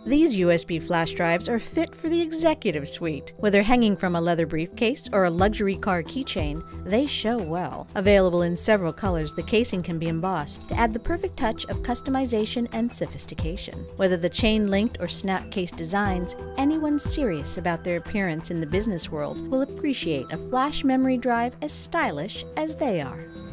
These USB flash drives are fit for the executive suite. Whether hanging from a leather briefcase or a luxury car keychain, they show well. Available in several colors, the casing can be embossed to add the perfect touch of customization and sophistication. Whether the chain-linked or snap-case designs, anyone serious about their appearance in the business world will appreciate a flash memory drive as stylish as they are.